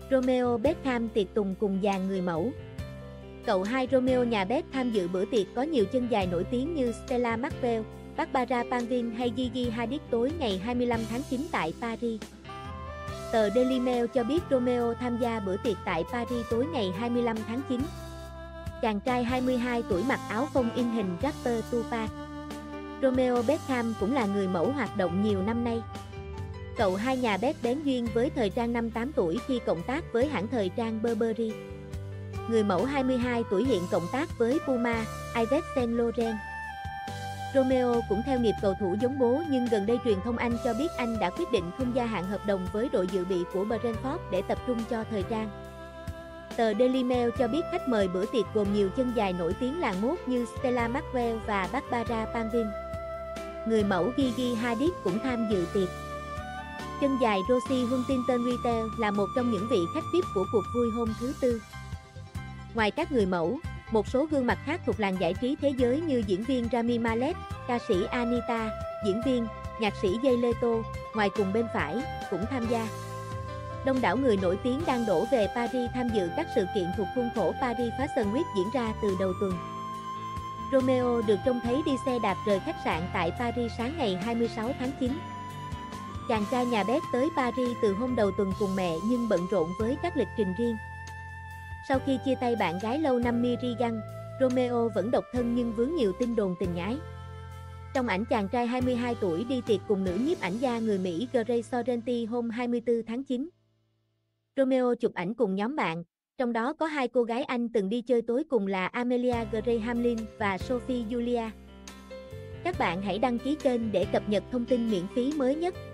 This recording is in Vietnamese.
Romeo Beckham tiệc tùng cùng dàn người mẫu. Cậu hai Romeo nhà Beck tham dự bữa tiệc có nhiều chân dài nổi tiếng như Stella Maxwell, Barbara Palvin hay Gigi Hadid tối ngày 25 tháng 9 tại Paris. Tờ Daily Mail cho biết Romeo tham gia bữa tiệc tại Paris tối ngày 25 tháng 9. Chàng trai 22 tuổi mặc áo phông in hình rapper Tupac. Romeo Beckham cũng là người mẫu hoạt động nhiều năm nay. Cậu hai nhà Beck bén duyên với thời trang năm 8 tuổi khi cộng tác với hãng thời trang Burberry. Người mẫu 22 tuổi hiện cộng tác với Puma, Yves Saint Laurent. Romeo cũng theo nghiệp cầu thủ giống bố nhưng gần đây truyền thông Anh cho biết anh đã quyết định không gia hạn hợp đồng với đội dự bị của Brentford để tập trung cho thời trang. Tờ Daily Mail cho biết khách mời bữa tiệc gồm nhiều chân dài nổi tiếng làng mốt như Stella Maxwell và Barbara Palvin. Người mẫu Gigi Hadid cũng tham dự tiệc. Chân dài Rosie Huntington-Whiteley là một trong những vị khách VIP của cuộc vui hôm thứ Tư. Ngoài các người mẫu, một số gương mặt khác thuộc làng giải trí thế giới như diễn viên Rami Malek, ca sĩ Anita, diễn viên, nhạc sĩ Jay Leto, ngoài cùng bên phải, cũng tham gia. Đông đảo người nổi tiếng đang đổ về Paris tham dự các sự kiện thuộc khuôn khổ Paris Fashion Week diễn ra từ đầu tuần. Romeo được trông thấy đi xe đạp rời khách sạn tại Paris sáng ngày 26 tháng 9. Chàng trai nhà Beck tới Paris từ hôm đầu tuần cùng mẹ nhưng bận rộn với các lịch trình riêng. Sau khi chia tay bạn gái lâu năm Miri Young, Romeo vẫn độc thân nhưng vướng nhiều tin đồn tình ái. Trong ảnh chàng trai 22 tuổi đi tiệc cùng nữ nhiếp ảnh gia người Mỹ Grace Sorrenti hôm 24 tháng 9. Romeo chụp ảnh cùng nhóm bạn, trong đó có hai cô gái Anh từng đi chơi tối cùng là Amelia Gray-Hamlin và Sophie Julia. Các bạn hãy đăng ký kênh để cập nhật thông tin miễn phí mới nhất.